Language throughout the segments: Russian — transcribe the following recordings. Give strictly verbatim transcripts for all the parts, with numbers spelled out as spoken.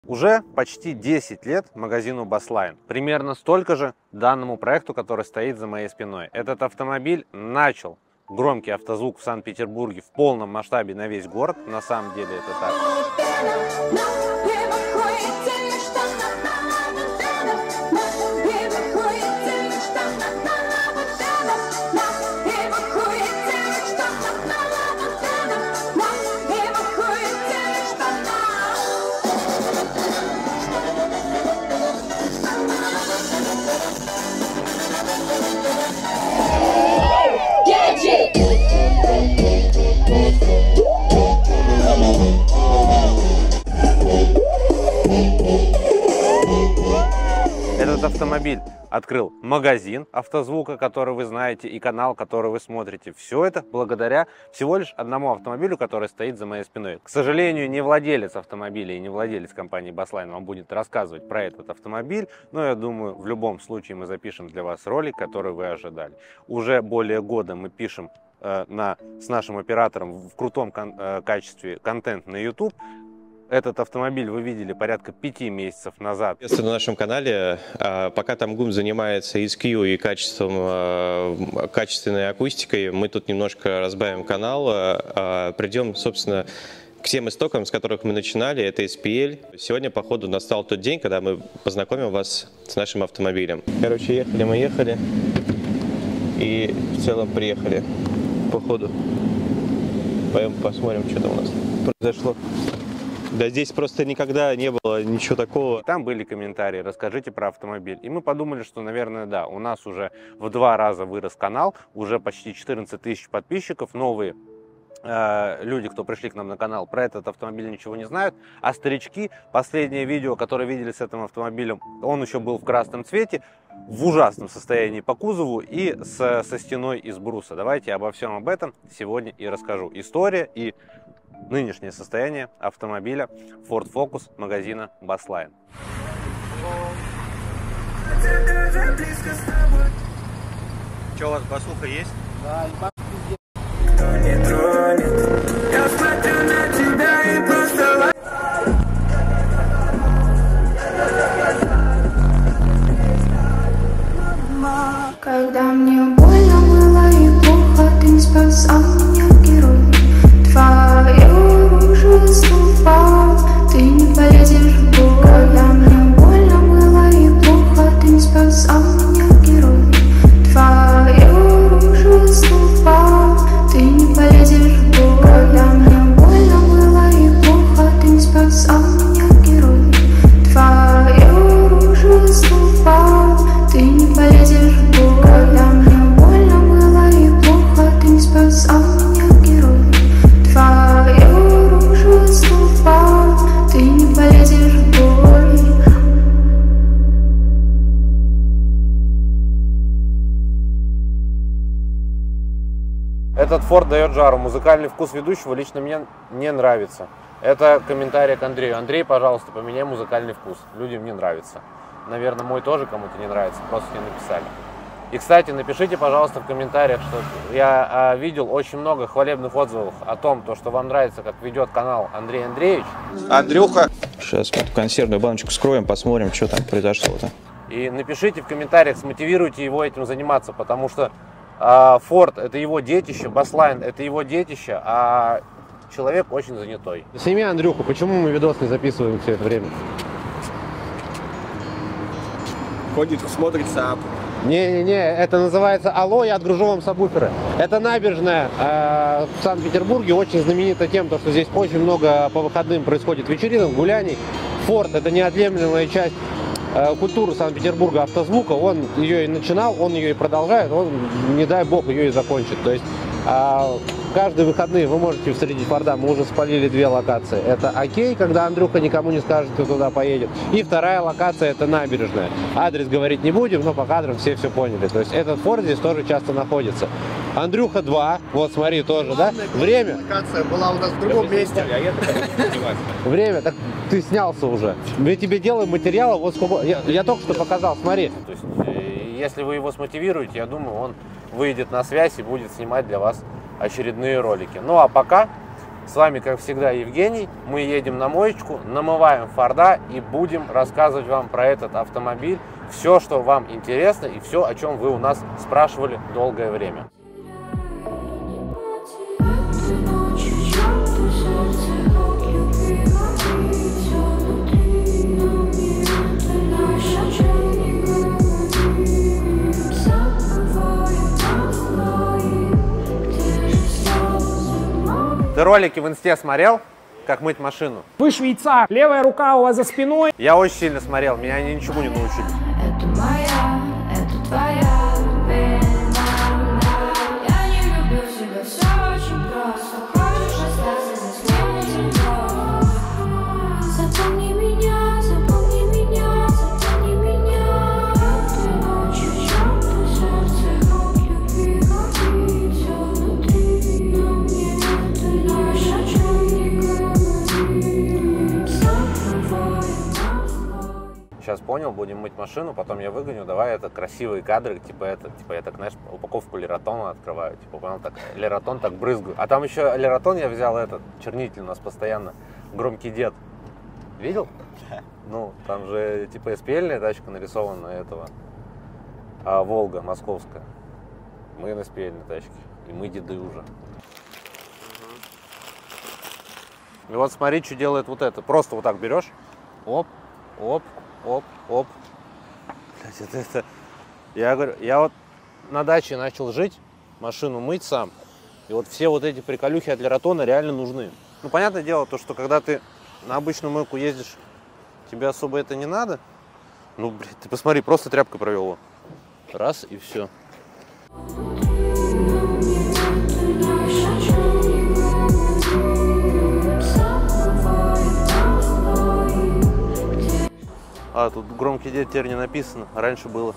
Уже почти десять лет магазину Баслайн. Примерно столько же данному проекту, который стоит за моей спиной. Этот автомобиль начал громкий автозвук в Санкт-Петербурге в полном масштабе на весь город. На самом деле это так. Этот автомобиль открыл магазин автозвука, который вы знаете, и канал, который вы смотрите. Все это благодаря всего лишь одному автомобилю, который стоит за моей спиной. К сожалению, не владелец автомобиля и не владелец компании Баслайн вам будет рассказывать про этот автомобиль, но я думаю, в любом случае мы запишем для вас ролик, который вы ожидали. Уже более года мы пишем э, на, с нашим оператором в крутом кон, э, качестве контент на YouTube. Этот автомобиль вы видели порядка пяти месяцев назад. На нашем канале, пока там ГУМ занимается и эс кью, и качеством, качественной акустикой, мы тут немножко разбавим канал, придем, собственно, к тем истокам, с которых мы начинали, это эс пи эль. Сегодня, походу, настал тот день, когда мы познакомим вас с нашим автомобилем. Короче, ехали мы, ехали, и в целом приехали, походу. Пойдем посмотрим, что там у нас произошло. Да здесь просто никогда не было ничего такого. Там были комментарии, расскажите про автомобиль. И мы подумали, что, наверное, да, у нас уже в два раза вырос канал, уже почти четырнадцать тысяч подписчиков, новые э, люди, кто пришли к нам на канал, про этот автомобиль ничего не знают. А старички, последнее видео, которое видели с этим автомобилем, он еще был в красном цвете, в ужасном состоянии по кузову и с, со стеной из бруса. Давайте обо всем об этом сегодня и расскажу. История и нынешнее состояние автомобиля Ford Focus магазина Баслайн. Что, у вас басуха есть? Да, когда мне больно было и плохо, ты не спасал меня, герой. Твое оружие ступал, ты не полезешь в бой. Когда мне больно было и плохо, ты не спасал меня, герой. Твое оружие ступал, ты не полезешь в бой. Когда мне больно было и плохо, ты не спасал меня, герой. Твое оружие ступал, ты не полезешь в бой. Когда мне больно было и плохо, ты не спасал меня, герой. Твое оружие ступал, ты не полезешь в бой. Этот Ford дает жару. Музыкальный вкус ведущего лично мне не нравится. Это комментарий к Андрею. Андрей, пожалуйста, поменяй музыкальный вкус. Людям не нравится. Наверное, мой тоже кому-то не нравится. Просто не написали. И, кстати, напишите, пожалуйста, в комментариях, что я а, видел очень много хвалебных отзывов о том, то, что вам нравится, как ведет канал Андрей Андреевич. Андрюха! Сейчас мы консервную баночку скроем, посмотрим, что там произошло-то. И напишите в комментариях, смотивируйте его этим заниматься, потому что а, Ford это его детище, Баслайн это его детище, а человек очень занятой. Сними Андрюху, почему мы видос не записываем все это время? Ходит, смотрит сап. Не-не-не, это называется «Алло, я отгружу вам сабвуферы». Это набережная э, в Санкт-Петербурге, очень знаменита тем, что здесь очень много по выходным происходит вечеринок, гуляний. Ford – это неотъемлемая часть э, культуры Санкт-Петербурга автозвука. Он ее и начинал, он ее и продолжает, он, не дай бог, ее и закончит. То есть э, каждые выходные вы можете встретить Форда. Мы уже спалили две локации. Это окей, когда Андрюха никому не скажет, кто туда поедет. И вторая локация – это набережная. Адрес говорить не будем, но по кадрам все все поняли. То есть этот Форд здесь тоже часто находится. Андрюха два, вот смотри, тоже, да? Время. Локация была у нас в другом месте. Время, так ты снялся уже. Мы тебе делаем материалы, вот сколько. Я, я только что показал, смотри. То есть, если вы его смотивируете, я думаю, он выйдет на связь и будет снимать для вас очередные ролики. Ну а пока С вами, как всегда, Евгений. Мы едем на моечку, намываем Форда и будем рассказывать вам про этот автомобиль. Все, что вам интересно и все, о чем вы у нас спрашивали долгое время. Ты ролики в инсте смотрел, как мыть машину? Вы швейцар, левая рука у вас за спиной. Я очень сильно смотрел, меня они ничему не научили. Это моя, это твоя вина. Я не люблю себя, все очень просто. Хочешь остаться, здесь не темно. Запомни меня, запомни меня, запомни меня. Этой ночью чёрное сердце от любви горит. Все внутри, но мне это лишь о чем не говорит. Забывай нас. Сейчас понял, будем мыть машину, потом я выгоню, давай это красивые кадры, типа это, типа я так, знаешь, упаковку лератона открываю, типа понял, так лератон так брызгаю. А там еще лератон я взял этот, чернитель у нас постоянно, громкий дед. Видел? Ну, там же типа эс пи эльная тачка нарисована этого, а Волга московская. Мы на эс пи эльной тачке, и мы деды уже. И вот смотри, что делает вот это. Просто вот так берешь, оп, оп, оп, оп. Блядь, это, это... Я говорю, я вот на даче начал жить, машину мыть сам. И вот все вот эти приколюхи от лератона реально нужны. Ну, понятное дело, то, что когда ты на обычную мойку ездишь, тебе особо это не надо. Ну, блядь, ты посмотри, просто тряпкой провел его. Раз, и все. А, тут громкий дед теперь не написано, а раньше было.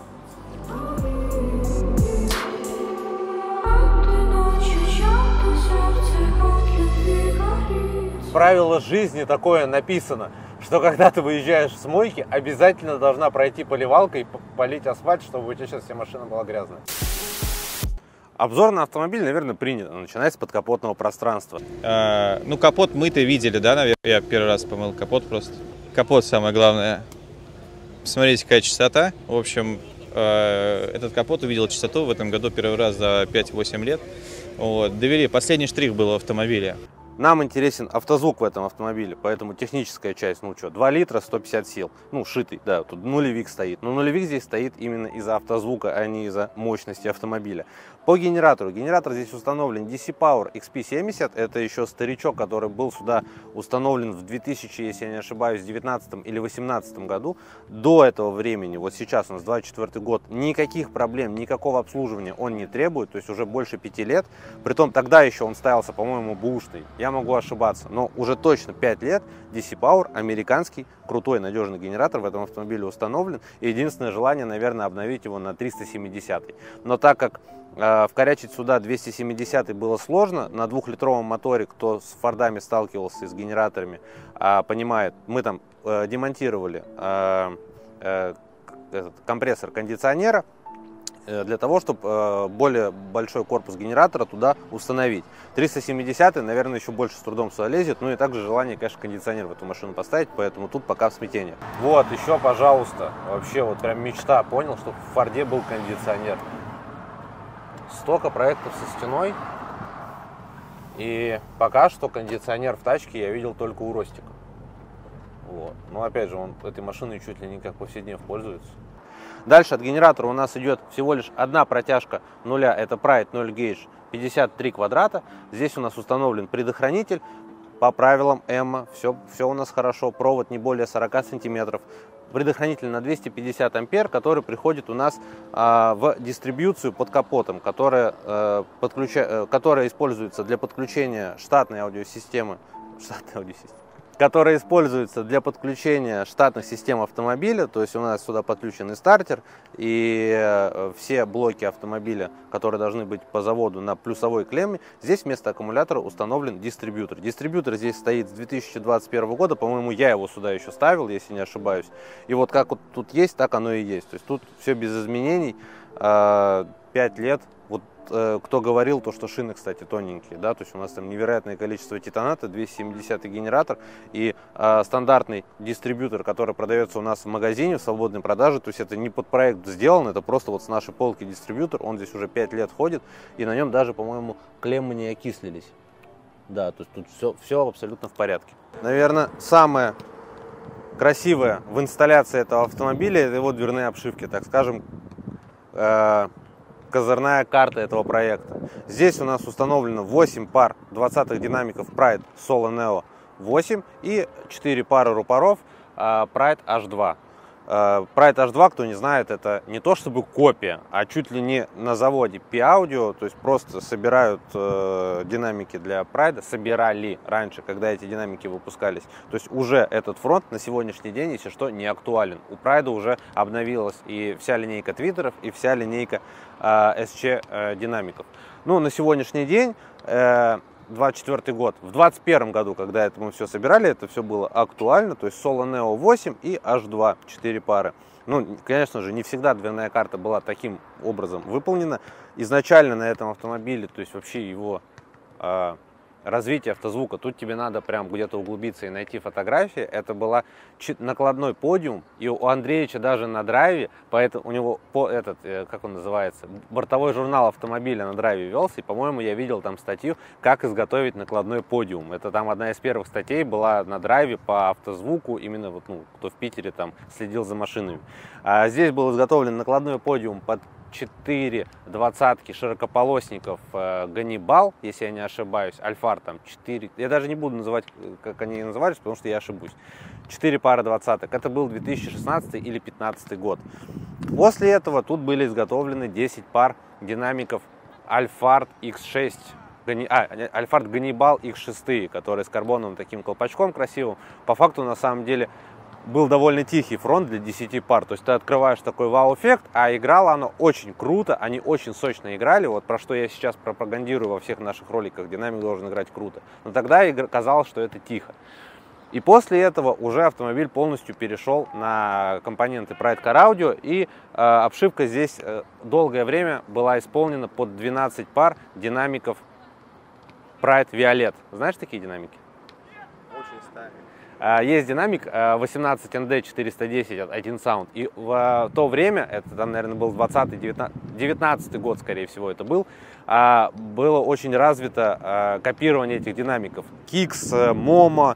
Правило жизни такое написано, что когда ты выезжаешь с мойки, обязательно должна пройти поливалка и полить асфальт, чтобы у тебя сейчас вся машина была грязная. Обзор на автомобиль, наверное, принято. Начинается с подкапотного пространства. А, ну, капот мы-то видели, да, наверное? Я первый раз помыл капот просто. Капот самое главное. Посмотрите, какая чистота. В общем, э, этот капот увидел чистоту в этом году первый раз за пять-восемь лет. Вот. Довели. Последний штрих был в автомобиле. Нам интересен автозвук в этом автомобиле, поэтому техническая часть, ну что, два литра, сто пятьдесят сил, ну, шитый, да, тут нулевик стоит. Но нулевик здесь стоит именно из-за автозвука, а не из-за мощности автомобиля. По генератору. Генератор здесь установлен ди си Power икс пи семьдесят, это еще старичок, который был сюда установлен в две тысячи, если я не ошибаюсь, девятнадцатом или восемнадцатом году. До этого времени, вот сейчас у нас двадцать четвёртый год, никаких проблем, никакого обслуживания он не требует, то есть уже больше пяти лет. Притом тогда еще он ставился, по-моему, бушный. Я могу ошибаться, но уже точно пять лет ди си Power, американский, крутой, надежный генератор в этом автомобиле установлен. И единственное желание, наверное, обновить его на триста семидесятый. Но так как э, вкорячить сюда двести семидесятый было сложно, на двухлитровом моторе, кто с фордами сталкивался, с генераторами, э, понимает, мы там э, демонтировали э, э, этот компрессор кондиционера, для того, чтобы более большой корпус генератора туда установить. триста семидесятый, наверное, еще больше с трудом сюда лезет. Ну и также желание, конечно, кондиционер в эту машину поставить, поэтому тут пока в смятении. Вот, еще, пожалуйста, вообще вот прям мечта, понял, что в Форде был кондиционер. Столько проектов со стеной, и пока что кондиционер в тачке я видел только у Ростика. Вот. Но опять же, он этой машиной чуть ли не как повседневно пользуется. Дальше от генератора у нас идет всего лишь одна протяжка нуля, это Pride ноль гейдж, пятьдесят три квадрата. Здесь у нас установлен предохранитель по правилам ЭММА, все, все у нас хорошо, провод не более сорока сантиметров. Предохранитель на двести пятьдесят ампер, который приходит у нас а, в дистрибьюцию под капотом, которая, а, подключа... которая используется для подключения штатной аудиосистемы, штатной аудиосистемы. которая используется для подключения штатных систем автомобиля. То есть у нас сюда подключен и стартер, и все блоки автомобиля, которые должны быть по заводу на плюсовой клемме. Здесь вместо аккумулятора установлен дистрибьютор. Дистрибьютор здесь стоит с две тысячи двадцать первого года, по-моему, я его сюда еще ставил, если не ошибаюсь. И вот как вот тут есть, так оно и есть. То есть тут все без изменений, пять лет. Вот э, кто говорил, то, что шины, кстати, тоненькие, да, то есть у нас там невероятное количество титаната, двести семидесятый генератор, и э, стандартный дистрибьютор, который продается у нас в магазине, в свободной продаже, то есть это не под проект сделано, это просто вот с нашей полки дистрибьютор, он здесь уже пять лет ходит, и на нем даже, по-моему, клеммы не окислились. Да, то есть тут все, все абсолютно в порядке. Наверное, самое красивое в инсталляции этого автомобиля — это его дверные обшивки, так скажем, э, козырная карта этого проекта. Здесь у нас установлено восемь пар двадцатых динамиков Pride Solo Neo восемь и четыре пары рупоров э, Pride эйч два. Pride эйч два, кто не знает, это не то чтобы копия, а чуть ли не на заводе P-Audio, то есть просто собирают э, динамики для Pride, собирали раньше, когда эти динамики выпускались. То есть уже этот фронт на сегодняшний день, если что, не актуален. У Pride уже обновилась и вся линейка твиттеров, и вся линейка э, эс че э, динамиков. Ну, на сегодняшний день... Э, двадцать четвёртый год. В двадцать первом году, когда это мы все собирали, это все было актуально, то есть Solo Neo восемь и эйч два, четыре пары. Ну, конечно же, не всегда дверная карта была таким образом выполнена. Изначально на этом автомобиле, то есть вообще его э, развитие автозвука, тут тебе надо прям где-то углубиться и найти фотографии. Это была накладной подиум, и у Андреевича даже на драйве, поэтому у него по этот, как он называется, бортовой журнал автомобиля на драйве велся, и, по-моему, я видел там статью, как изготовить накладной подиум. Это там одна из первых статей была на драйве по автозвуку, именно вот, ну, кто в Питере там следил за машинами. А здесь был изготовлен накладной подиум под четыре двадцатки широкополосников э, Ганнибал, если я не ошибаюсь, Альфар там четыре, я даже не буду называть, как они назывались, потому что я ошибусь. четыре пары двадцаток, это был две тысячи шестнадцатый или две тысячи пятнадцатый год. После этого тут были изготовлены десять пар динамиков Альфард икс шесть, а, Альфард Ганнибал икс шесть, которые с карбоновым таким колпачком красивым. По факту, на самом деле, был довольно тихий фронт для десяти пар, то есть ты открываешь такой вау-эффект, а играло оно очень круто, они очень сочно играли, вот про что я сейчас пропагандирую во всех наших роликах, динамик должен играть круто, но тогда казалось, что это тихо. И после этого уже автомобиль полностью перешел на компоненты Pride Car Audio, и э, обшивка здесь э, долгое время была исполнена под двенадцать пар динамиков Pride Violet. Знаешь такие динамики? Очень старые. Есть динамик восемнадцать эн дэ четыреста десять от один Sound, и в то время, это там, наверное, был двадцатый, девятнадцатый год, скорее всего, это был, было очень развито копирование этих динамиков. Кикс, Момо,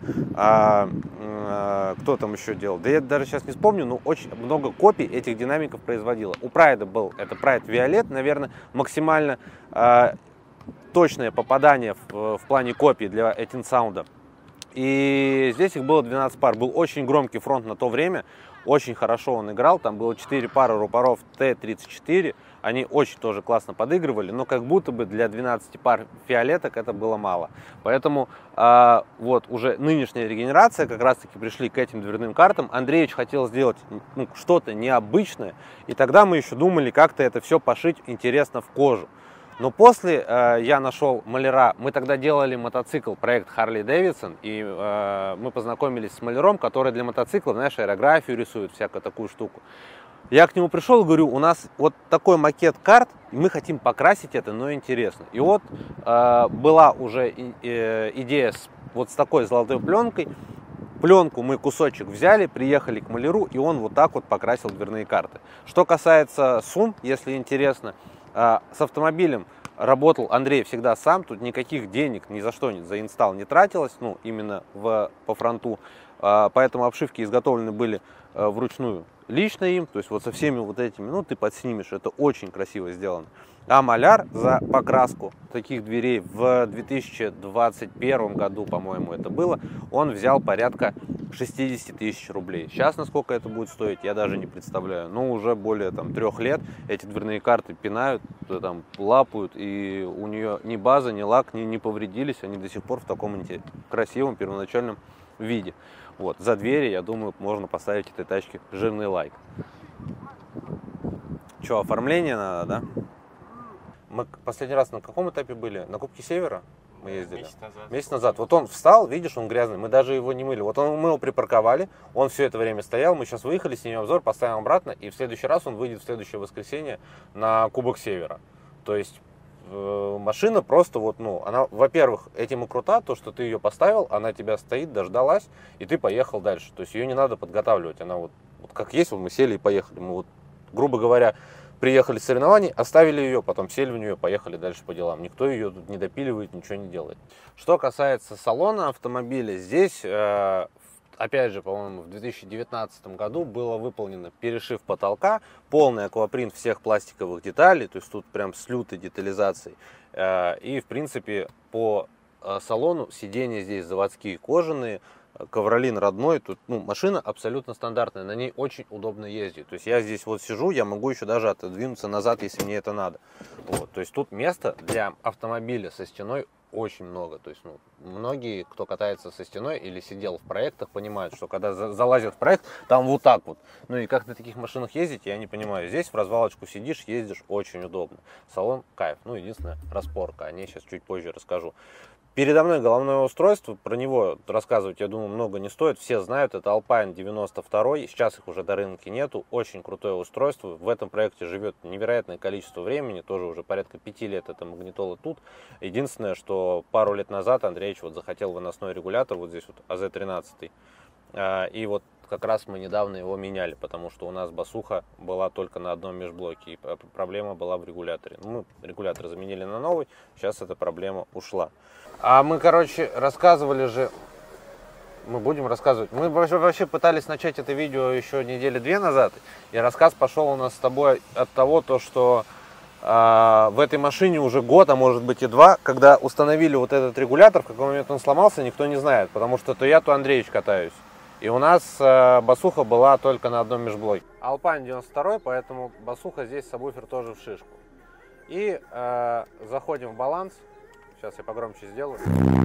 кто там еще делал, да я даже сейчас не вспомню, но очень много копий этих динамиков производило. У Pride был, это Pride Violet, наверное, максимально точное попадание в, в плане копий для один Sound. И здесь их было двенадцать пар. Был очень громкий фронт на то время, очень хорошо он играл. Там было четыре пары рупоров тэ тридцать четыре. Они очень тоже классно подыгрывали, но как будто бы для двенадцати пар фиолеток это было мало. Поэтому э, вот уже нынешняя регенерация, как раз таки пришли к этим дверным картам. Андреевич хотел сделать ну, что-то необычное, и тогда мы еще думали как-то это все пошить интересно в кожу. Но после э, я нашел маляра, мы тогда делали мотоцикл, проект Harley Davidson, и э, мы познакомились с маляром, который для мотоцикла, знаешь, аэрографию рисует, всякую такую штуку. Я к нему пришел и говорю, у нас вот такой макет карт, мы хотим покрасить это, но интересно. И вот э, была уже и, э, идея с, вот с такой золотой пленкой. Пленку мы кусочек взяли, приехали к маляру, и он вот так вот покрасил дверные карты. Что касается сумм, если интересно, с автомобилем работал Андрей всегда сам, тут никаких денег ни за что за инсталл не тратилось, ну, именно в, по фронту, поэтому обшивки изготовлены были вручную лично им, то есть вот со всеми вот этими, ну, ты подснимешь, это очень красиво сделано. А маляр за покраску таких дверей в две тысячи двадцать первом году, по-моему, это было, он взял порядка шестидесяти тысяч рублей. Сейчас, насколько это будет стоить, я даже не представляю. Но уже более там, трех лет эти дверные карты пинают, там, лапают, и у нее ни база, ни лак ни, не повредились, они до сих пор в таком красивом первоначальном виде. Вот. За двери, я думаю, можно поставить этой тачке жирный лайк. Че, оформление надо, да? Мы последний раз на каком этапе были? На Кубке Севера мы ездили? Месяц назад. Месяц назад. Вот он встал, видишь, он грязный, мы даже его не мыли. Вот он, мы его припарковали, он все это время стоял, мы сейчас выехали, снимем обзор, поставим обратно, и в следующий раз он выйдет в следующее воскресенье на Кубок Севера. То есть э, машина просто вот, ну, она, во-первых, этим и крута, то, что ты ее поставил, она тебя стоит, дождалась, и ты поехал дальше. То есть ее не надо подготавливать, она вот, вот как есть, вот мы сели и поехали. Мы вот, грубо говоря, приехали с соревнований, оставили ее, потом сели в нее, поехали дальше по делам. Никто ее тут не допиливает, ничего не делает. Что касается салона автомобиля, здесь, э, опять же, по-моему, в две тысячи девятнадцатом году было выполнено перешив потолка, полный аквапринт всех пластиковых деталей, то есть тут прям с лютой детализацией. Э, и, в принципе, по э, салону сиденья здесь заводские, кожаные, ковролин родной, тут, ну, машина абсолютно стандартная, на ней очень удобно ездить. То есть я здесь вот сижу, я могу еще даже отодвинуться назад, если мне это надо. Вот. То есть тут места для автомобиля со стеной очень много. То есть, ну, многие, кто катается со стеной или сидел в проектах, понимают, что когда за залазят в проект, там вот так вот. Ну и как на таких машинах ездить, я не понимаю. Здесь в развалочку сидишь, ездишь, очень удобно. Салон кайф. Ну, единственное, распорка. О ней сейчас чуть позже расскажу. Передо мной головное устройство, про него рассказывать, я думаю, много не стоит. Все знают, это Alpine девяносто два, сейчас их уже до рынка нету. Очень крутое устройство. В этом проекте живет невероятное количество времени, тоже уже порядка пяти лет эта магнитола тут. Единственное, что пару лет назад Андреевич вот захотел выносной регулятор, вот здесь вот а зэ тринадцать. И вот как раз мы недавно его меняли, потому что у нас басуха была только на одном межблоке, и проблема была в регуляторе. Мы регулятор заменили на новый, сейчас эта проблема ушла. А мы, короче, рассказывали же, мы будем рассказывать, мы вообще, вообще пытались начать это видео еще недели две назад, и рассказ пошел у нас с тобой от того, то, что э, в этой машине уже год, а может быть и два, когда установили вот этот регулятор, в какой момент он сломался, никто не знает, потому что то я, то Андреевич катаюсь. И у нас э, басуха была только на одном межблоке. Alpine девяносто два, поэтому басуха здесь, сабвуфер тоже в шишку. И э, заходим в баланс. Сейчас я погромче сделаю.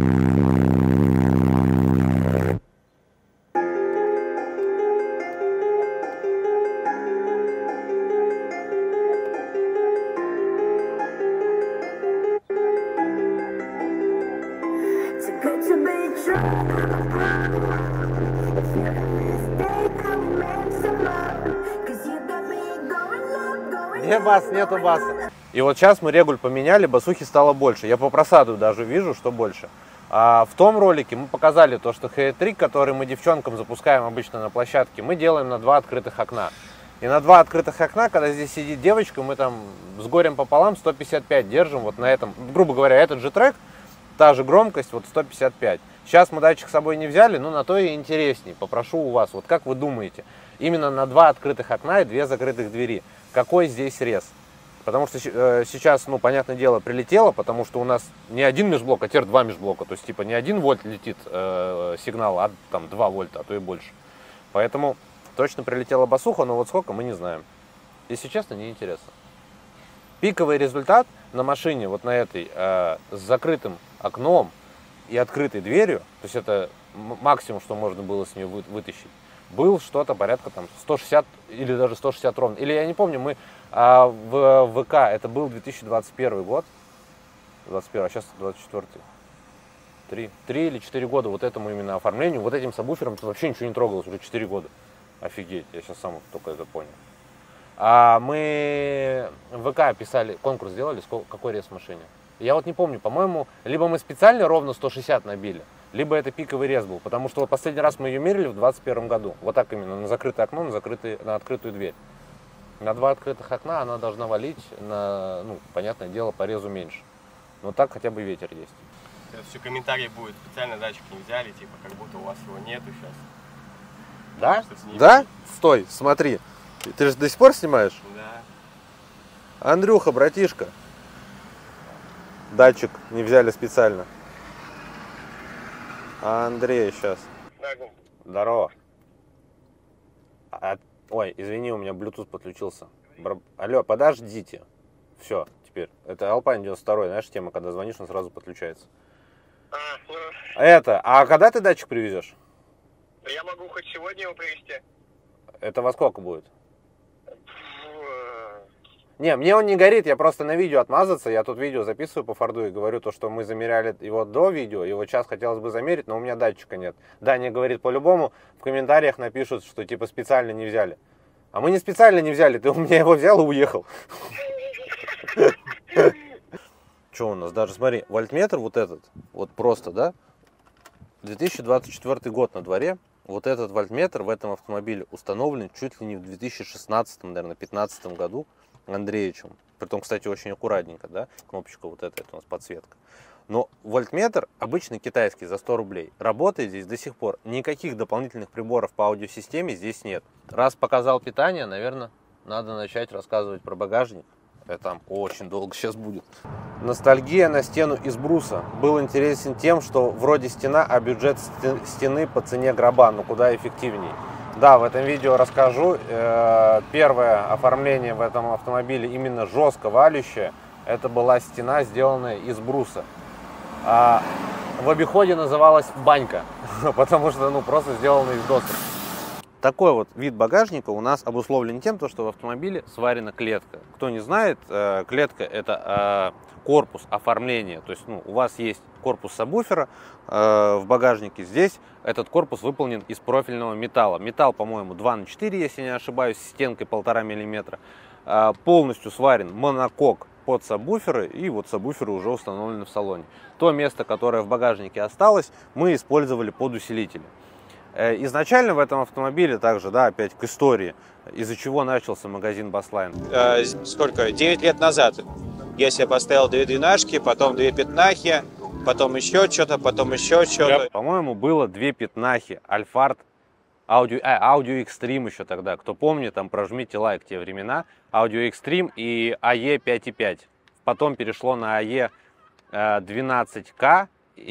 Где бас? Нету баса. И вот сейчас мы регуль поменяли, басухи стало больше. Я по просаду даже вижу, что больше. А в том ролике мы показали то, что хэт-трик, который мы девчонкам запускаем обычно на площадке, мы делаем на два открытых окна. И на два открытых окна, когда здесь сидит девочка, мы там с горем пополам сто пятьдесят пять держим вот на этом. Грубо говоря, этот же трек, та же громкость, вот сто пятьдесят пять. Сейчас мы датчик с собой не взяли, но на то и интересней. Попрошу у вас, вот как вы думаете, именно на два открытых окна и две закрытых двери, какой здесь рез? Потому что э, сейчас, ну, понятное дело, прилетело, потому что у нас не один межблок, а теперь два межблока. То есть, типа, не один вольт летит э, сигнал, а там два вольта, а то и больше. Поэтому точно прилетела басуха, но вот сколько, мы не знаем. Если честно, неинтересно. Пиковый результат на машине, вот на этой, э, с закрытым окном и открытой дверью, то есть это максимум, что можно было с нее вы, вытащить, был что-то порядка там сто шестьдесят или даже сто шестьдесят ровно. Или я не помню, мы а, в ВК, это был две тысячи двадцать первый год, двадцать первый, а сейчас двадцать четвёртый. Три, три или четыре года вот этому именно оформлению, вот этим сабвуфером вообще ничего не трогалось, уже четыре года. Офигеть, я сейчас сам только это понял. А мы в ВК писали, конкурс сделали, сколько, какой рез в машине. Я вот не помню, по-моему, либо мы специально ровно сто шестьдесят набили, либо это пиковый рез был, потому что вот последний раз мы ее мерили в двадцать первом году. Вот так именно, на закрытое окно, на, закрытый, на открытую дверь. На два открытых окна она должна валить, на, ну, понятное дело, по резу меньше. Но так хотя бы ветер есть. Это все комментарии будет, специально датчик не взяли, типа, как будто у вас его нету сейчас. Да? Да? Стой, смотри. Ты же до сих пор снимаешь? Да. Андрюха, братишка. Датчик не взяли специально. А Андрей сейчас. Здорово. А, ой, извини, у меня Bluetooth подключился. Бр... Алло, подождите. Все, теперь. Это Alpine девяносто два, знаешь, тема, когда звонишь, он сразу подключается. А, ну... Это, а когда ты датчик привезешь? Я могу хоть сегодня его привезти. Это во сколько будет? Не, мне он не горит, я просто на видео отмазаться, я тут видео записываю по форду и говорю то, что мы замеряли его до видео, его сейчас хотелось бы замерить, но у меня датчика нет. Даня говорит по-любому, в комментариях напишут, что типа специально не взяли. А мы не специально не взяли, ты у меня его взял и уехал. Что у нас? Даже смотри, вольтметр вот этот, вот просто, да? две тысячи двадцать четвёртый год на дворе. Вот этот вольтметр в этом автомобиле установлен чуть ли не в две тысячи шестнадцатом, наверное, пятнадцатом году Андреевичем. Притом, кстати, очень аккуратненько, да? Кнопочка вот эта, это у нас подсветка. Но вольтметр, обычный китайский, за сто рублей, работает здесь до сих пор. Никаких дополнительных приборов по аудиосистеме здесь нет. Раз показал питание, наверное, надо начать рассказывать про багажник. Это там очень долго сейчас будет. Ностальгия на стену из бруса. Был интересен тем, что вроде стена, а бюджет стены по цене гроба, но куда эффективнее. Да, в этом видео расскажу. Первое оформление в этом автомобиле именно жестко валющее. Это была стена, сделанная из бруса. А в обиходе называлась банька, потому что ну просто сделана из досок. Такой вот вид багажника у нас обусловлен тем, что в автомобиле сварена клетка. Кто не знает, клетка — это корпус оформления. То есть ну, у вас есть корпус сабвуфера в багажнике. Здесь этот корпус выполнен из профильного металла. Металл, по-моему, два на четыре, если не ошибаюсь, с стенкой полтора миллиметра. Полностью сварен монокок под сабвуферы, и вот сабвуферы уже установлены в салоне. То место, которое в багажнике осталось, мы использовали под усилители. Изначально в этом автомобиле также, да, опять к истории, из-за чего начался магазин Баслайн. Э, сколько? девять лет назад я себе поставил две двенашки, потом две пятнахи, потом еще что-то, потом еще что-то. По-моему, было две пятнахи, Альфард, Audio, а, Audio Extreme еще тогда. Кто помнит, там прожмите лайк те времена. Audio Extreme и эй и пять и пять. Потом перешло на эй и двенадцать ка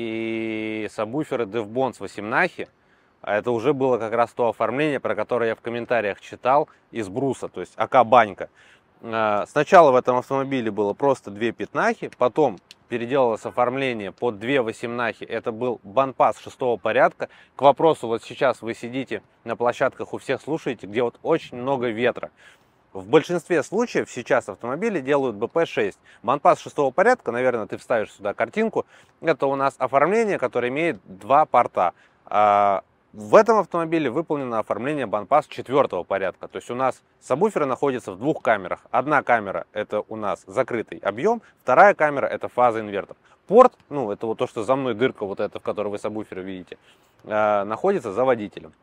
и сабвуферы DevBonds восемнахи. А это уже было как раз то оформление, про которое я в комментариях читал, из бруса, то есть АК-банька. Сначала в этом автомобиле было просто две пятнахи, потом переделалось оформление под две восемнахи. Это был банпас шестого порядка. К вопросу, вот сейчас вы сидите на площадках, у всех слушаете, где вот очень много ветра. В большинстве случаев сейчас автомобили делают бэ пэ шесть. Банпас шестого порядка, наверное, ты вставишь сюда картинку. Это у нас оформление, которое имеет два порта. В этом автомобиле выполнено оформление банпас четвертого порядка. То есть у нас сабвуферы находятся в двух камерах. Одна камера — это у нас закрытый объем, вторая камера — это фазоинвертор. Порт, ну это вот то, что за мной дырка вот эта, в которой вы сабвуферы видите, э, находится за водителем.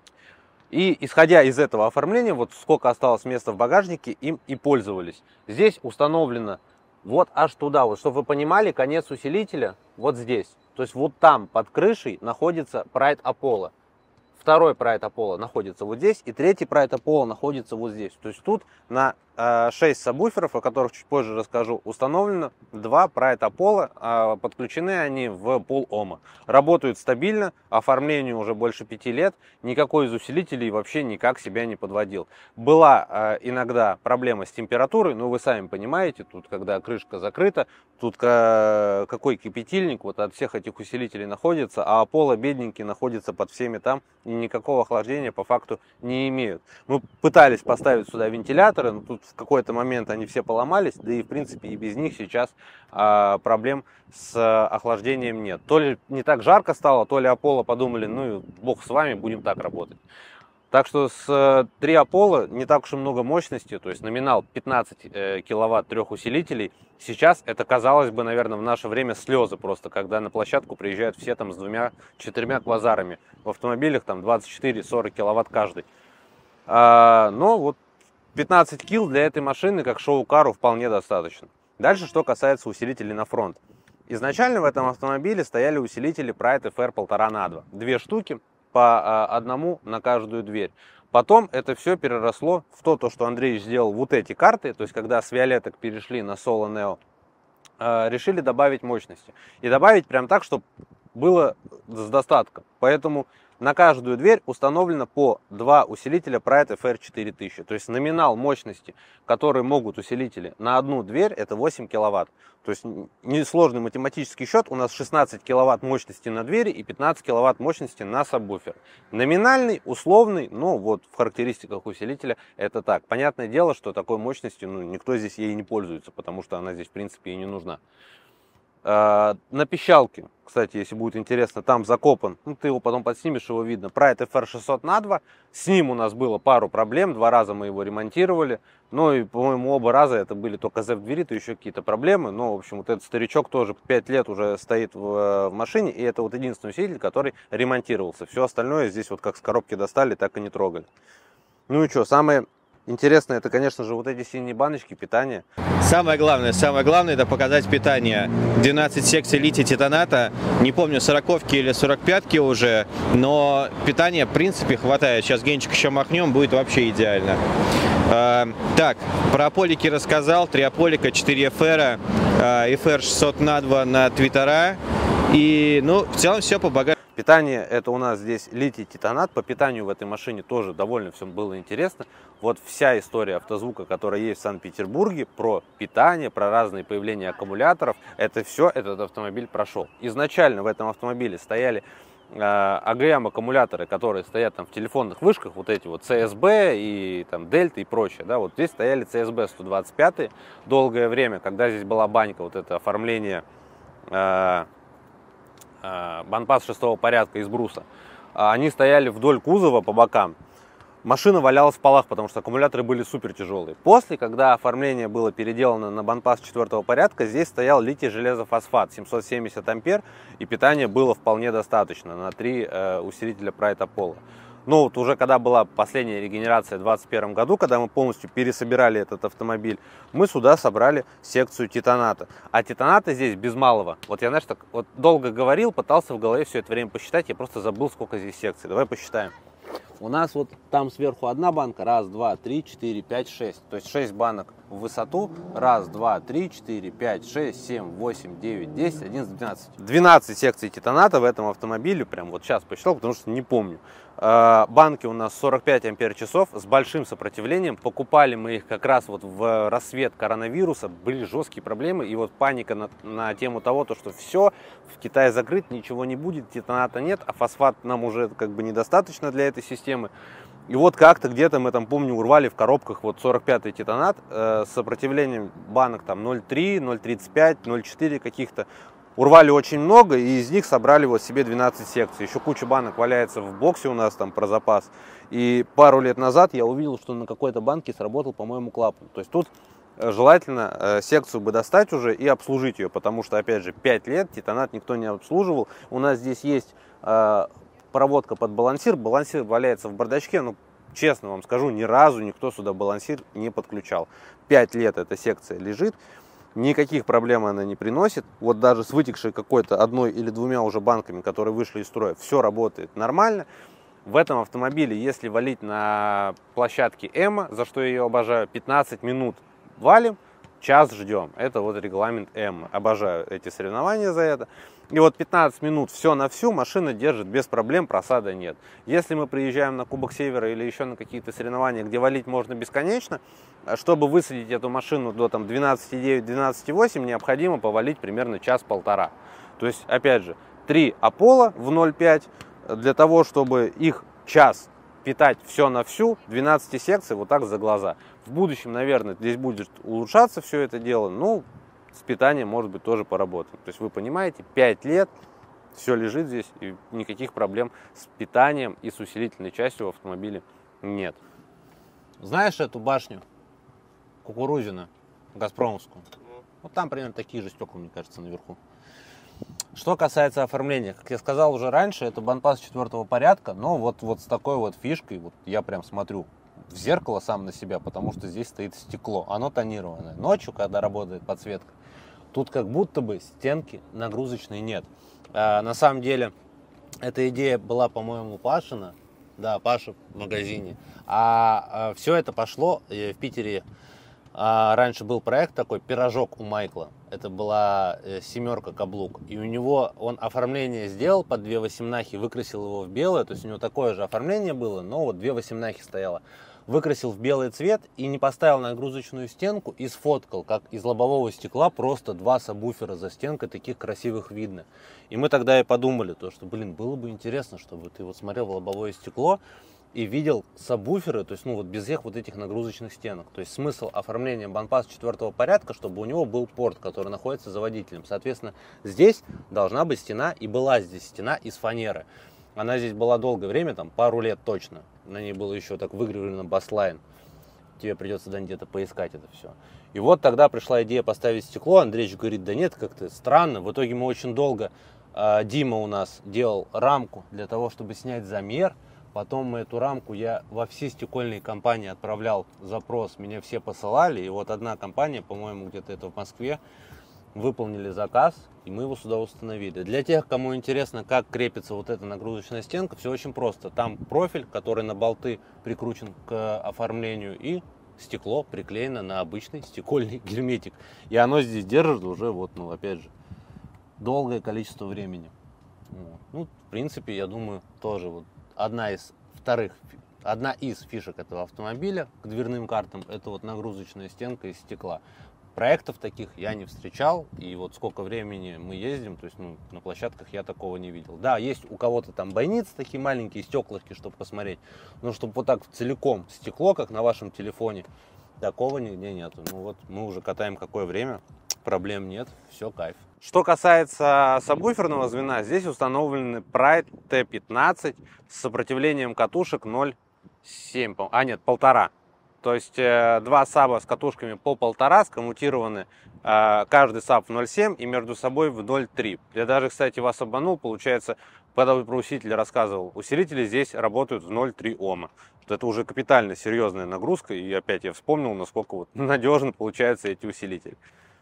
И исходя из этого оформления, вот сколько осталось места в багажнике, им и пользовались. Здесь установлено вот аж туда, вот чтобы вы понимали, конец усилителя вот здесь. То есть вот там под крышей находится Pride Apollo. Второй Pride Apollo находится вот здесь, и третий Pride Apollo находится вот здесь. То есть тут на э, шесть сабвуферов, о которых чуть позже расскажу, установлено два Pride Apollo. Э, подключены они в пол-ома. Работают стабильно, оформлению уже больше пяти лет. Никакой из усилителей вообще никак себя не подводил. Была э, иногда проблема с температурой, но вы сами понимаете, тут когда крышка закрыта, тут э, какой кипятильник вот от всех этих усилителей находится, а Apollo бедненький находится под всеми там, и никакого охлаждения по факту не имеют. Мы пытались поставить сюда вентиляторы, но тут в какой-то момент они все поломались, да и в принципе и без них сейчас а, проблем с охлаждением нет. То ли не так жарко стало, то ли Apollo подумали, ну бог с вами, будем так работать. Так что с три Apollo не так уж и много мощности, то есть номинал пятнадцать киловатт трех усилителей. Сейчас это, казалось бы, наверное, в наше время слезы просто, когда на площадку приезжают все там с двумя-четырьмя квазарами. В автомобилях там двадцать четыре сорок киловатт каждый. А, но вот пятнадцать килл для этой машины, как шоу-кару, вполне достаточно. Дальше, что касается усилителей на фронт. Изначально в этом автомобиле стояли усилители Pride эф эр полтора на два. Две штуки по одному на каждую дверь. Потом это все переросло в то, то, что Андрей сделал вот эти карты, то есть когда с виолеток перешли на Solo Neo, э, решили добавить мощности. И добавить прям так, чтобы было с достатком. Поэтому на каждую дверь установлено по два усилителя Pride эф эр четыре тысячи. То есть номинал мощности, который могут усилители на одну дверь, это восемь киловатт. То есть несложный математический счет. У нас шестнадцать киловатт мощности на двери и пятнадцать киловатт мощности на сабвуфер. Номинальный, условный, но вот в характеристиках усилителя это так. Понятное дело, что такой мощностью ну, никто здесь ей не пользуется, потому что она здесь в принципе и не нужна. На пищалке, кстати, если будет интересно, там закопан, ну ты его потом подснимешь, его видно, Pride эф эр шестьсот на два. С ним у нас было пару проблем, два раза мы его ремонтировали. Ну и, по-моему, оба раза это были только зэп двери, то еще какие-то проблемы. Но, в общем, вот этот старичок тоже пять лет уже стоит в, в машине, и это вот единственный усилитель, который ремонтировался. Все остальное здесь вот как с коробки достали, так и не трогали. Ну и что, самое интересное, это, конечно же, вот эти синие баночки питания. Самое главное, самое главное, это показать питание. двенадцать секций литий-титаната, не помню, сороковки или сорок пятки уже, но питания, в принципе, хватает. Сейчас генчик еще махнем, будет вообще идеально. А, так, про аполики рассказал, три аполика, четыре эф эр, эф эр шестьсот на два на твиттера, и, ну, в целом все по богатству. Питание — это у нас здесь литий-титанат. По питанию в этой машине тоже довольно все было интересно. Вот вся история автозвука, которая есть в Санкт-Петербурге, про питание, про разные появления аккумуляторов, это все этот автомобиль прошел. Изначально в этом автомобиле стояли э, а гэ эм-аккумуляторы, которые стоят там в телефонных вышках, вот эти вот си эс би и там Дельта и прочее. Да, вот здесь стояли си эс би сто двадцать пять долгое время, когда здесь была банька, вот это оформление э, банпас шестого порядка из бруса. Они стояли вдоль кузова по бокам. Машина валялась в полах, потому что аккумуляторы были супер тяжелые. После, когда оформление было переделано на банпас четвертого порядка, здесь стоял литий-железофосфат семьсот семьдесят ампер, и питания было вполне достаточно на три э, усилителя Pride Apollo. Но вот уже когда была последняя регенерация в двадцать первом году, когда мы полностью пересобирали этот автомобиль, мы сюда собрали секцию титаната. А титаната здесь без малого. Вот я, знаешь, так вот долго говорил, пытался в голове все это время посчитать, я просто забыл, сколько здесь секций. Давай посчитаем. У нас вот там сверху одна банка, раз, два, три, четыре, пять, шесть. То есть шесть банок в высоту, раз, два, три, четыре, пять, шесть, семь, восемь, девять, десять, одиннадцать, двенадцать. двенадцать секций титаната в этом автомобиле, прям вот сейчас посчитал, потому что не помню. Банки у нас сорок пять ампер-часов с большим сопротивлением. Покупали мы их как раз вот в рассвет коронавируса. Были жесткие проблемы. И вот паника на, на тему того, то, что все, в Китае закрыт, ничего не будет, титаната нет, а фосфат нам уже как бы недостаточно для этой системы. И вот как-то где-то мы там, помню, урвали в коробках вот сорок пятый титанат э, с сопротивлением банок там ноль три, ноль тридцать пять, ноль четыре каких-то. Урвали очень много, и из них собрали вот себе двенадцать секций. Еще куча банок валяется в боксе у нас там про запас. И пару лет назад я увидел, что на какой-то банке сработал, по-моему, клапан. То есть тут желательно э, секцию бы достать уже и обслужить ее, потому что, опять же, пять лет титанат никто не обслуживал. У нас здесь есть э, проводка под балансир. Балансир валяется в бардачке, но, честно вам скажу, ни разу никто сюда балансир не подключал. пять лет эта секция лежит. Никаких проблем она не приносит. Вот даже с вытекшей какой-то одной или двумя уже банками, которые вышли из строя, все работает нормально. В этом автомобиле, если валить на площадке Эма, за что я ее обожаю, пятнадцать минут валим, час ждем. Это вот регламент Эма. Обожаю эти соревнования за это. И вот пятнадцать минут все на всю машина держит без проблем, просада нет. Если мы приезжаем на Кубок Севера или еще на какие-то соревнования, где валить можно бесконечно, чтобы высадить эту машину до там двенадцати девять — двенадцати восемь, необходимо повалить примерно час-полтора. То есть, опять же, три Apollo в ноль пять, для того, чтобы их час питать все на всю, двенадцать секций вот так за глаза. В будущем, наверное, здесь будет улучшаться все это дело, ну, с питанием, может быть, тоже поработаем. То есть, вы понимаете, пять лет, все лежит здесь, и никаких проблем с питанием и с усилительной частью в автомобиле нет. Знаешь эту башню Кукурузина, Газпромовскую? Вот там примерно такие же стекла, мне кажется, наверху. Что касается оформления, как я сказал уже раньше, это банпас четвертого порядка, но вот, вот с такой вот фишкой, вот я прям смотрю в зеркало сам на себя, потому что здесь стоит стекло, оно тонированное. Ночью, когда работает подсветка, тут как будто бы стенки нагрузочной нет. А, на самом деле, эта идея была, по-моему, Пашина, да, Паша в магазине, а, а все это пошло в Питере. А, раньше был проект такой «Пирожок» у Майкла. Это была э, семерка каблук. И у него он оформление сделал под две восемнахи, выкрасил его в белое. То есть у него такое же оформление было, но вот две восемнахи стояло. Выкрасил в белый цвет и не поставил нагрузочную стенку и сфоткал, как из лобового стекла просто два сабвуфера за стенкой, таких красивых видно. И мы тогда и подумали, то, что, блин, было бы интересно, чтобы ты вот смотрел в лобовое стекло, и видел сабвуферы, то есть, ну, вот без всех вот этих нагрузочных стенок. То есть смысл оформления бандпасса четвертого порядка, чтобы у него был порт, который находится за водителем. Соответственно, здесь должна быть стена, и была здесь стена из фанеры. Она здесь была долгое время, там пару лет точно. На ней было еще так выгравировано баслайн. Тебе придется да, где-то поискать это все. И вот тогда пришла идея поставить стекло. Андреевич говорит, да нет, как-то странно. В итоге мы очень долго, э, Дима у нас делал рамку для того, чтобы снять замер. Потом мы эту рамку, я во все стекольные компании отправлял запрос, меня все посылали. И вот одна компания, по-моему, где-то это в Москве, выполнили заказ, и мы его сюда установили. Для тех, кому интересно, как крепится вот эта нагрузочная стенка, все очень просто. Там профиль, который на болты прикручен к оформлению, и стекло приклеено на обычный стекольный герметик. И оно здесь держит уже, вот, ну, опять же, долгое количество времени. Вот. Ну, в принципе, я думаю, тоже вот одна из вторых, одна из фишек этого автомобиля к дверным картам, это вот нагрузочная стенка из стекла. Проектов таких я не встречал, и вот сколько времени мы ездим, то есть, ну, на площадках я такого не видел. Да, есть у кого-то там бойницы такие маленькие, стеклышки, чтобы посмотреть, но чтобы вот так целиком стекло, как на вашем телефоне, такого нигде нету. Ну вот мы уже катаем какое время, проблем нет, все кайф. Что касается сабвуферного звена, здесь установлены Pride Т пятнадцать с сопротивлением катушек ноль семь, а нет, полтора. То есть э, два саба с катушками по полтора скоммутированы, э, каждый саб в ноль семь и между собой в ноль три. Я даже, кстати, вас обманул, получается, когда вы про усилители рассказывал, усилители здесь работают в ноль три Ома. Это уже капитально серьезная нагрузка, и опять я вспомнил, насколько вот надежно получаются эти усилители.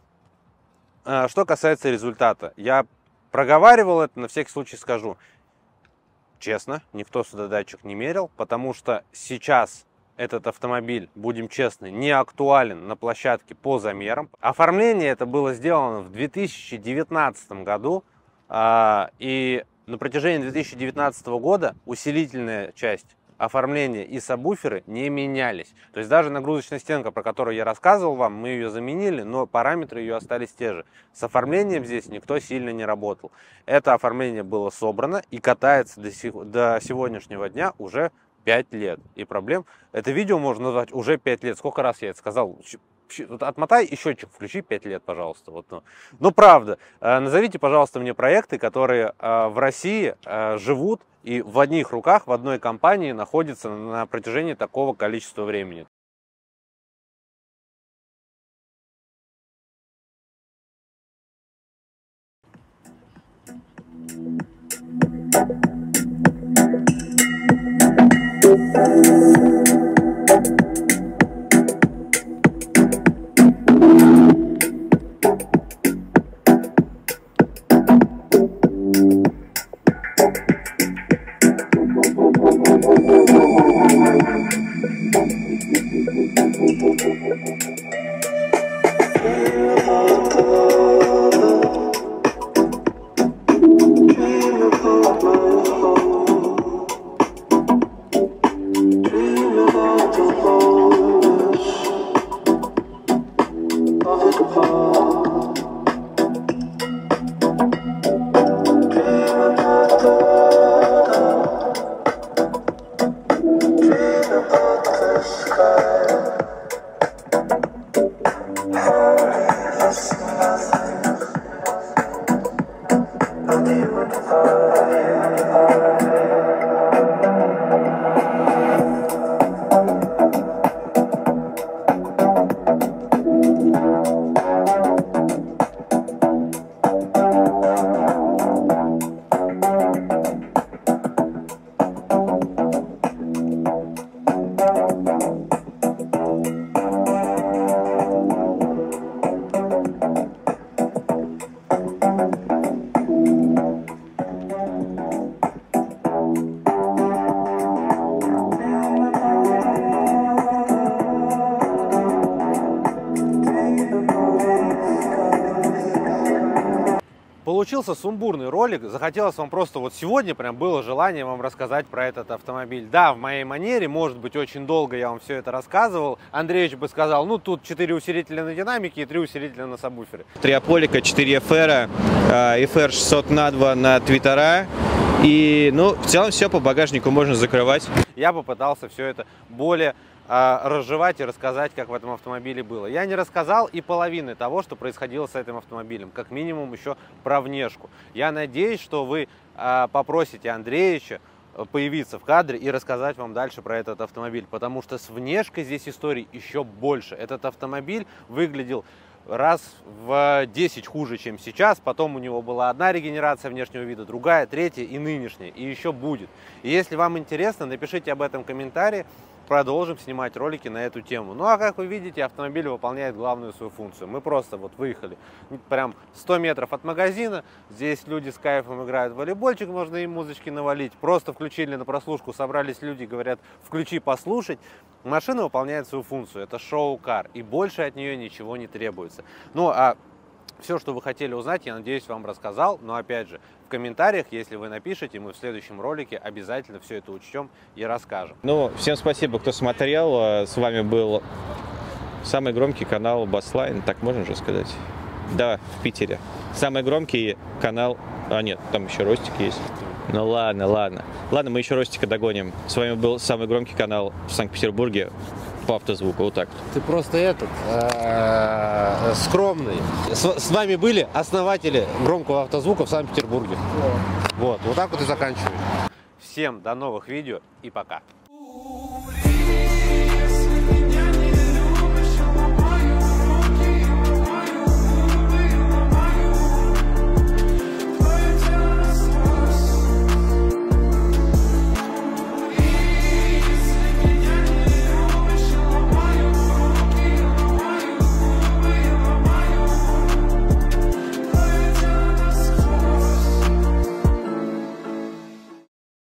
Э, что касается результата, я проговаривал это, на всякий случай скажу. Честно, никто сюда датчик не мерил, потому что сейчас этот автомобиль, будем честны, не актуален на площадке по замерам. Оформление это было сделано в две тысячи девятнадцатом году, и на протяжении две тысячи девятнадцатого года усилительная часть оформления и сабвуферы не менялись. То есть даже нагрузочная стенка, про которую я рассказывал вам, мы ее заменили, но параметры ее остались те же. С оформлением здесь никто сильно не работал. Это оформление было собрано и катается до, сих, до сегодняшнего дня уже пять лет. И проблем... Это видео можно назвать уже пять лет. Сколько раз я это сказал? Отмотай и счетчик включи пять лет, пожалуйста. Вот, ну. Но правда, назовите, пожалуйста, мне проекты, которые в России живут и в одних руках, в одной компании находятся на протяжении такого количества времени. Получился сумбурный ролик, захотелось вам просто вот сегодня прям было желание вам рассказать про этот автомобиль. Да, в моей манере, может быть, очень долго я вам все это рассказывал. Андреевич бы сказал, ну тут четыре усилителя на динамике и три усилителя на сабвуфере. Триаполика, четыре эф эр, эф эр шестьсот на два на твиттера И, ну, в целом все по багажнику можно закрывать. Я попытался все это более э, разжевать и рассказать, как в этом автомобиле было. Я не рассказал и половины того, что происходило с этим автомобилем, как минимум еще про внешку. Я надеюсь, что вы э, попросите Андреевича появиться в кадре и рассказать вам дальше про этот автомобиль, потому что с внешкой здесь историй еще больше. Этот автомобиль выглядел раз в десять хуже, чем сейчас. Потом у него была одна регенерация внешнего вида, другая, третья и нынешняя. И еще будет. И если вам интересно, напишите об этом в комментарии. Продолжим снимать ролики на эту тему. Ну а как вы видите, автомобиль выполняет главную свою функцию. Мы просто вот выехали прям сто метров от магазина. Здесь люди с кайфом играют в волейбольчик, можно им музычки навалить. Просто включили на прослушку, собрались люди, говорят, включи послушать. Машина выполняет свою функцию. Это шоу-кар. И больше от нее ничего не требуется. Ну а все, что вы хотели узнать, я надеюсь, вам рассказал. Но опять же, в комментариях, если вы напишите, мы в следующем ролике обязательно все это учтем и расскажем. Ну, всем спасибо, кто смотрел. С вами был самый громкий канал Баслайн, так можно же сказать? Да, в Питере. Самый громкий канал... А, нет, там еще Ростик есть. Ну ладно, ладно. Ладно, мы еще Ростика догоним. С вами был самый громкий канал в Санкт-Петербурге по автозвуку. Вот так. Ты просто этот, скромный. С вами были основатели громкого автозвука в Санкт-Петербурге. Вот, вот так вот и заканчиваем. Всем до новых видео и пока.